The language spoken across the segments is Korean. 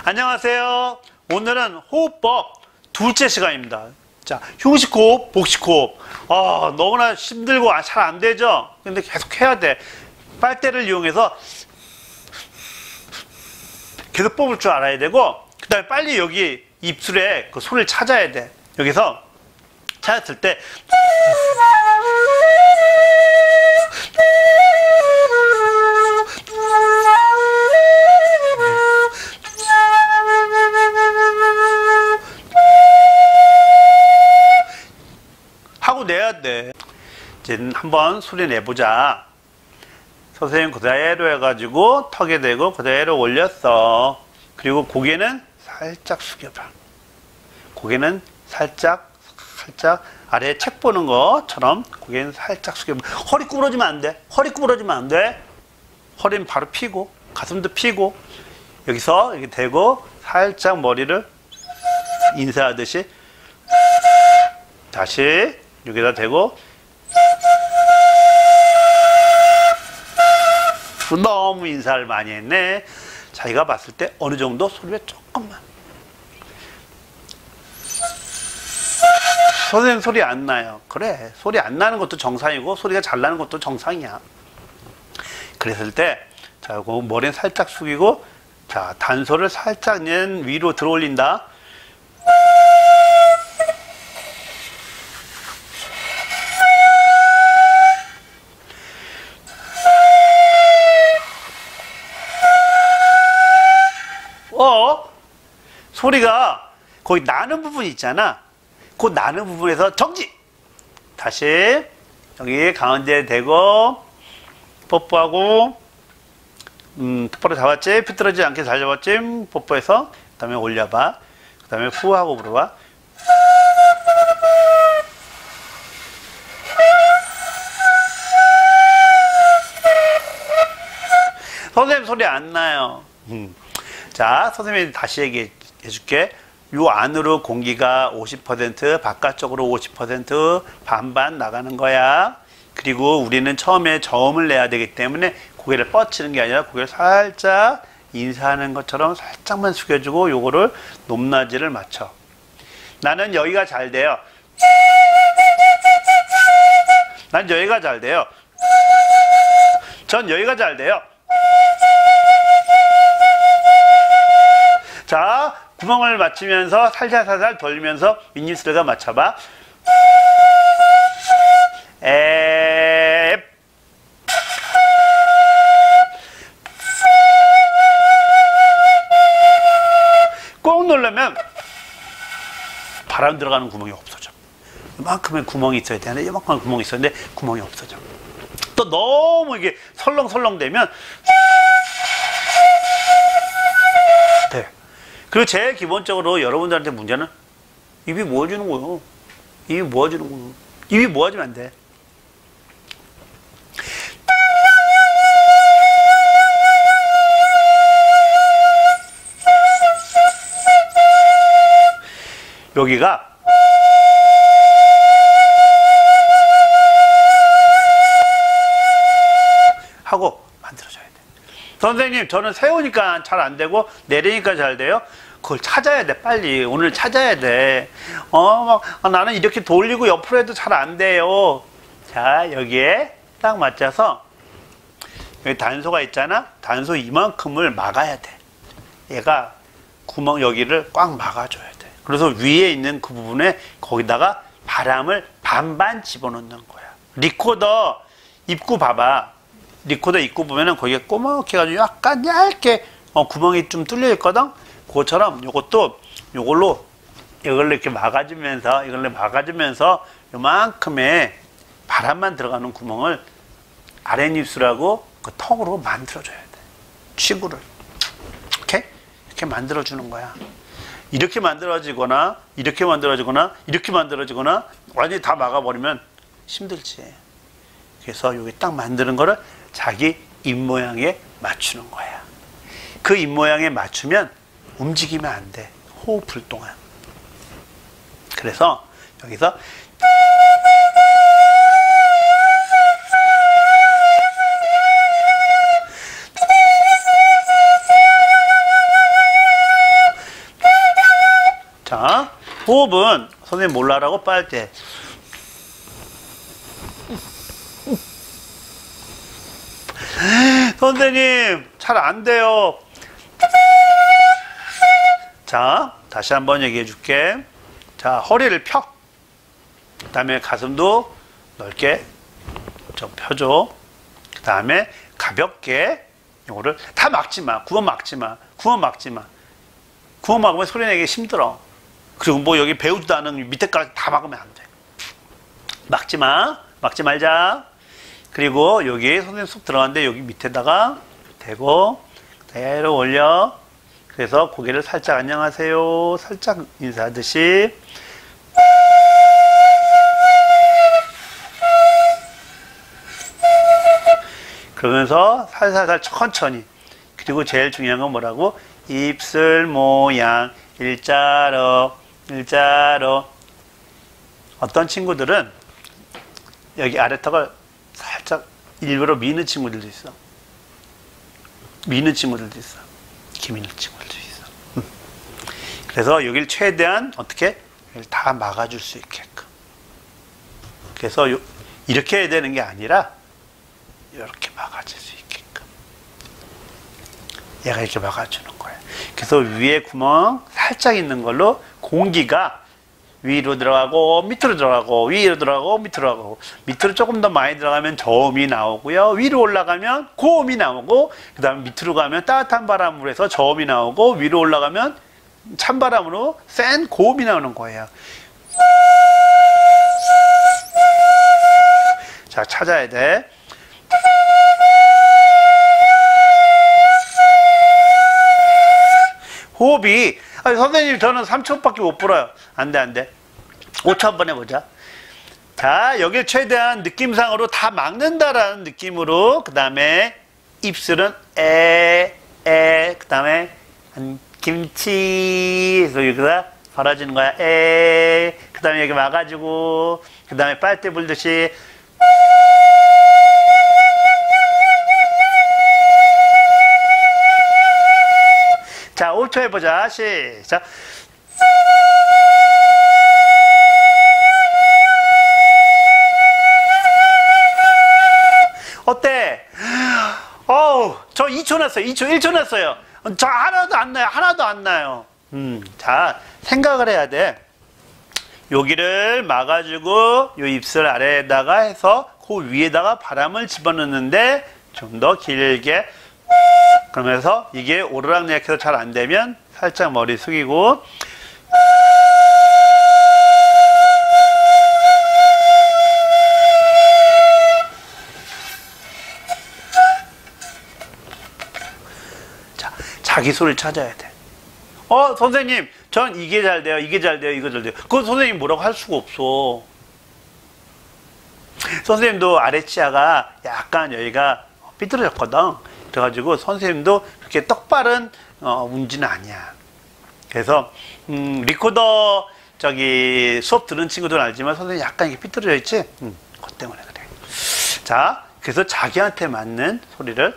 안녕하세요. 오늘은 호흡법 둘째 시간입니다. 자, 흉식호흡, 복식호흡. 너무나 힘들고 잘 안 되죠? 근데 계속 해야 돼. 빨대를 이용해서 계속 뽑을 줄 알아야 되고, 그 다음에 빨리 여기 입술에 그 소리를 찾아야 돼. 여기서 찾았을 때 하고 내야 돼. 이제 한번 소리 내보자. 선생님 그대로 해가지고 턱에 대고 그대로 올렸어. 그리고 고개는 살짝 숙여봐. 고개는 살짝 아래에 책 보는 것처럼 고개는 살짝 숙여봐. 허리 구부러지면 안 돼. 허리 구부러지면 안 돼. 허리는 바로 펴고 가슴도 펴고 여기서 이렇게 대고 살짝 머리를 인사하듯이 다시 여기다 대고 너무 인사를 많이 했네. 자기가 봤을 때 어느 정도 소리가 조금만. 선생님 소리 안 나요. 그래, 소리 안 나는 것도 정상이고 소리가 잘 나는 것도 정상이야. 그랬을 때 자, 머리는 살짝 숙이고 자, 단소를 살짝 위로 들어 올린다. 소리가 거기 나는 부분 있잖아. 그 나는 부분에서 정지! 다시 여기 가운데에 대고 뽀뽀하고 똑바로 잡았지? 삐뚤어지지 않게 잘 잡았지? 뽀뽀해서 그 다음에 올려봐. 그 다음에 후 하고 불어봐. 선생님 소리 안 나요. 자, 선생님이 다시 얘기해 줄게. 요 안으로 공기가 50%, 바깥쪽으로 50% 반반 나가는 거야. 그리고 우리는 처음에 저음을 내야 되기 때문에 고개를 뻗치는 게 아니라 고개를 살짝 인사하는 것처럼 살짝만 숙여주고 요거를 높낮이를 맞춰. 나는 여기가 잘 돼요. 난 여기가 잘 돼요. 전 여기가 잘 돼요. 자, 구멍을 맞추면서 살살살살 돌리면서 윗입술과 맞춰봐. 꼭 누르면 바람 들어가는 구멍이 없어져. 이만큼의 구멍이 있어야 되는데 이만큼의 구멍이 있었는데 구멍이 없어져. 또 너무 이게 설렁설렁 되면 돼. 그리고 제일 기본적으로 여러분들한테 문제는 입이 모아지는 거예요. 입이 모아지는 거예요. 입이 모아지면 안 돼. 여기가 하고 만들어줘야 돼. 선생님 저는 세우니까 잘 안 되고 내리니까 잘 돼요. 그걸 찾아야 돼. 빨리 오늘 찾아야 돼. 나는 이렇게 돌리고 옆으로 해도 잘 안 돼요. 자, 여기에 딱 맞춰서 여기 단소가 있잖아. 단소 이만큼을 막아야 돼. 얘가 구멍 여기를 꽉 막아줘야 돼. 그래서 위에 있는 그 부분에 거기다가 바람을 반반 집어넣는 거야. 리코더 입구 봐봐. 리코더 입구 보면은 거기가 꼬맣게 해가지고 약간 얇게 구멍이 좀 뚫려 있거든. 그것처럼 요것도 요걸로 이렇게 막아주면서 요만큼의 바람만 들어가는 구멍을 아랫입술하고 그 턱으로 만들어줘야 돼. 치구를 이렇게 만들어주는 거야. 이렇게 만들어지거나 이렇게 만들어지거나 이렇게 만들어지거나 완전히 다 막아버리면 힘들지. 그래서 여기 딱 만드는 거를 자기 입모양에 맞추는 거야. 그 입모양에 맞추면 움직이면 안 돼. 호흡을 동안. 그래서 여기서 호흡은 선생님 몰라라고 빨대. 선생님 잘 안 돼요. 자, 다시 한번 얘기해 줄게. 자, 허리를 펴. 그 다음에 가슴도 넓게 좀 펴줘. 그 다음에 가볍게 요거를 다 막지 마. 구멍 막지 마. 구멍 막지 마. 구멍 막으면 소리 내기 힘들어. 그리고 뭐 여기 배우지도 않은 밑에까지 다 막으면 안 돼. 막지 마. 막지 말자. 그리고 여기 선생님 쏙 들어갔는데 여기 밑에다가 대고 그대로 올려. 그래서 고개를 살짝 안녕하세요. 살짝 인사하듯이. 그러면서 살살살 천천히. 그리고 제일 중요한 건 뭐라고? 입술 모양 일자로 일자로. 어떤 친구들은 여기 아래턱을 살짝 일부러 미는 친구들도 있어. 미는 친구들도 있어. 이렇게 미는 친구들도 있어. 그래서 여기를 최대한 어떻게 다 막아줄 수 있게끔. 그래서 이렇게 해야 되는 게 아니라 이렇게 막아줄 수 있게끔. 얘가 이렇게 막아주는 거예요. 그래서 위에 구멍 살짝 있는 걸로 공기가 위로 들어가고 밑으로 들어가고 위로 들어가고 밑으로 들어가고, 밑으로 조금 더 많이 들어가면 저음이 나오고요, 위로 올라가면 고음이 나오고, 그 다음에 밑으로 가면 따뜻한 바람으로 해서 저음이 나오고, 위로 올라가면 찬바람으로 센 고음이 나오는 거예요. 자, 찾아야 돼. 호흡이, 아니, 선생님 저는 3초밖에 못 불어요. 안 돼, 안 돼. 5초 한번 해보자. 자, 여길 최대한 느낌상으로 다 막는다라는 느낌으로, 그 다음에 입술은 그 다음에 김치, 그래서 여기다 벌어지는 거야. 그 다음에 여기 막아주고, 그 다음에 빨대 불듯이 자, 5초 해보자. 시작. 어때? 저 2초 났어요. 1초 났어요. 저 하나도 안 나요. 하나도 안 나요. 자, 생각을 해야 돼. 여기를 막아주고, 요 입술 아래에다가 해서, 그 위에다가 바람을 집어넣는데, 좀 더 길게, 그러면서 이게 오르락내락해서 잘 안 되면 살짝 머리 숙이고, 자, 자기 소리를 찾아야 돼. 선생님, 전 이게 잘 돼요, 이게 잘 돼요, 이거 잘 돼요. 그건 선생님 뭐라고 할 수가 없어. 선생님도 아래치아가 약간 여기가 삐뚤어졌거든. 그래가지고 선생님도 그렇게 떡바른 운지는 아니야. 그래서 리코더 수업 들은 친구들은 알지만 선생님 약간 이게 삐뚤어져 있지? 그것 때문에 그래. 자, 그래서 자기한테 맞는 소리를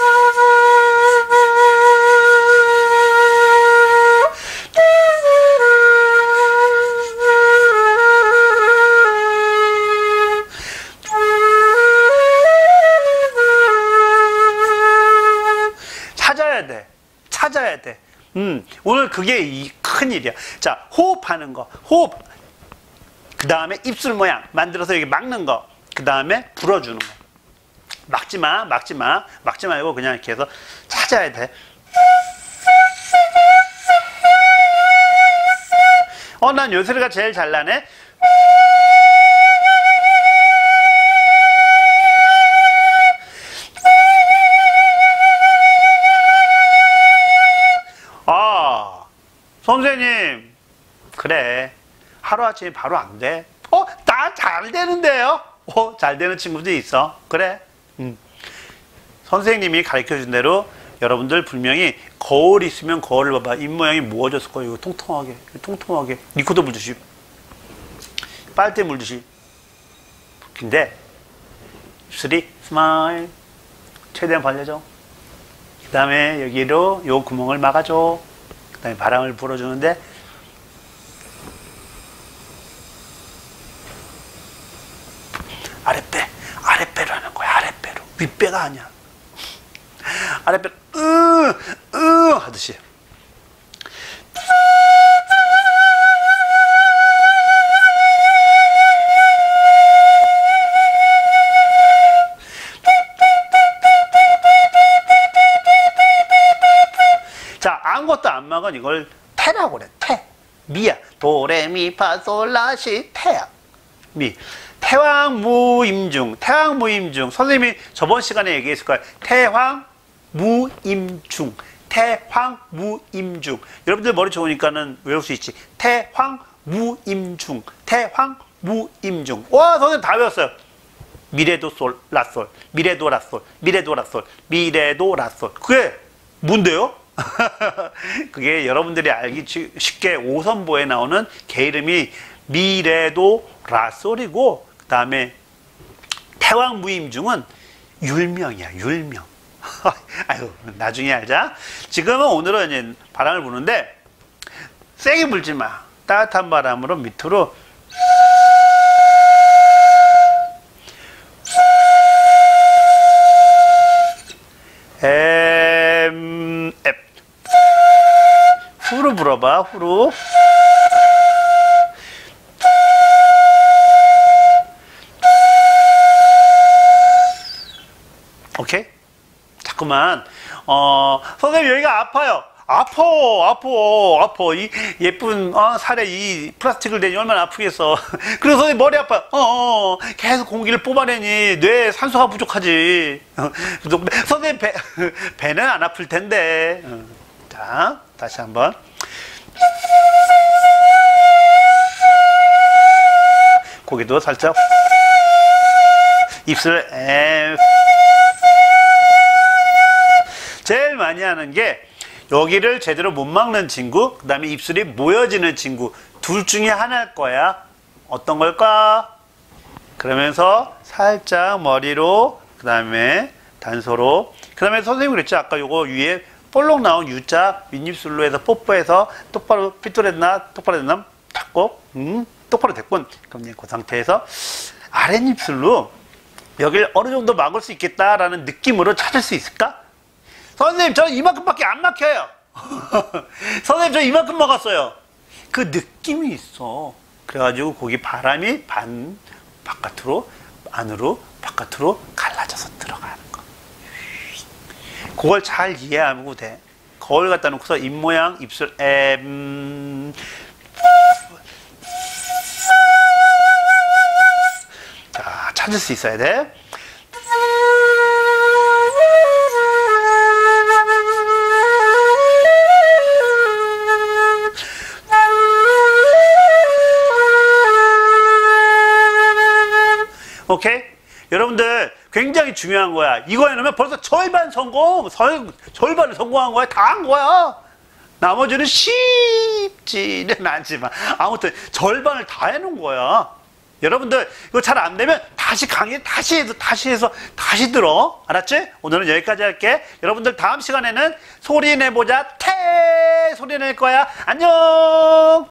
찾아야 돼. 오늘 그게 큰 일이야. 자, 호흡하는 거. 호흡. 그 다음에 입술 모양 만들어서 여기 막는 거. 그 다음에 불어주는 거. 막지 마. 막지 말고 그냥 이렇게 해서 찾아야 돼. 난 요 소리가 제일 잘 나네. 선생님, 그래. 하루아침에 바로 안 돼. 나 잘 되는데요? 잘 되는 친구도 있어. 그래. 선생님이 가르쳐준 대로 여러분들 분명히 거울 있으면 거울을 봐봐. 입 모양이 모아졌을 거예요. 통통하게. 리코더 물듯이. 빨대 물듯이. 근데 입술이 스마일. 최대한 벌려줘. 그 다음에 여기로 요 구멍을 막아줘. 그 다음에 바람을 불어주는데 윗배가 아니야. 아랫배 하듯이. 자, 아무것도 안 막은 이걸 태라고 그래. 태. 미야. 도레미파솔라시 태야. 미. 태왕무임중. 태왕무임중. 선생님이 저번 시간에 얘기했을 거예요. 태왕무임중. 태황무임중. 여러분들 머리 좋으니까는 외울 수 있지. 태황무임중. 태황무임중. 와, 선생님 다 외웠어요. 미레도 솔, 라솔. 미레도 라솔. 미레도 라솔. 미레도 라솔. 그게 뭔데요? 그게 여러분들이 알기 쉽게 오선보에 나오는 개 이름이 미레도 라솔이고, 그 다음에 태왕무임중은 율명이야. 율명. 아유, 나중에 알자. 지금은 오늘은 이제 바람을 부는데 세게 불지 마. 따뜻한 바람으로 밑으로 후루 불어봐. 후루. 오케이? 자꾸만 선생님 여기가 아파요. 아파. 이 예쁜 살에 이 플라스틱을 대니 얼마나 아프겠어. 그래서 선생님 머리 아파. 계속 공기를 뽑아내니 뇌에 산소가 부족하지. 선생님 배는 안 아플 텐데. 자, 다시 한번. 고기도 살짝. 입술 제일 많이 하는 게 여기를 제대로 못 막는 친구, 그 다음에 입술이 모여지는 친구, 둘 중에 하나일 거야. 어떤 걸까? 그러면서 살짝 머리로, 그 다음에 단소로, 그 다음에 선생님이 그랬죠. 아까 요거 위에 볼록 나온 U자 윗입술로 해서 뽀뽀해서 똑바로 핏돌했나? 똑바로 됐나? 닫고, 똑바로 됐군. 그럼 이제 그 상태에서 아랫입술로 여기를 어느 정도 막을 수 있겠다라는 느낌으로 찾을 수 있을까? 선생님, 저 이만큼밖에 안 막혀요. 선생님, 저 이만큼 막았어요. 그 느낌이 있어. 그래가지고 거기 바람이 바깥으로, 안으로, 바깥으로 갈라져서 들어가는 거. 그걸 잘 이해하면 돼. 거울 갖다 놓고서 입모양, 입술, 자, 찾을 수 있어야 돼. 오케이? 여러분들 굉장히 중요한 거야. 이거 해놓으면 벌써 절반 성공. 절반을 성공한 거야. 다 한 거야. 나머지는 쉽지는 않지만 아무튼 절반을 다 해놓은 거야. 여러분들 이거 잘 안 되면 다시 강의 다시 해서 다시 들어. 알았지? 오늘은 여기까지 할게. 여러분들 다음 시간에는 소리 내보자. 태 소리 낼 거야. 안녕.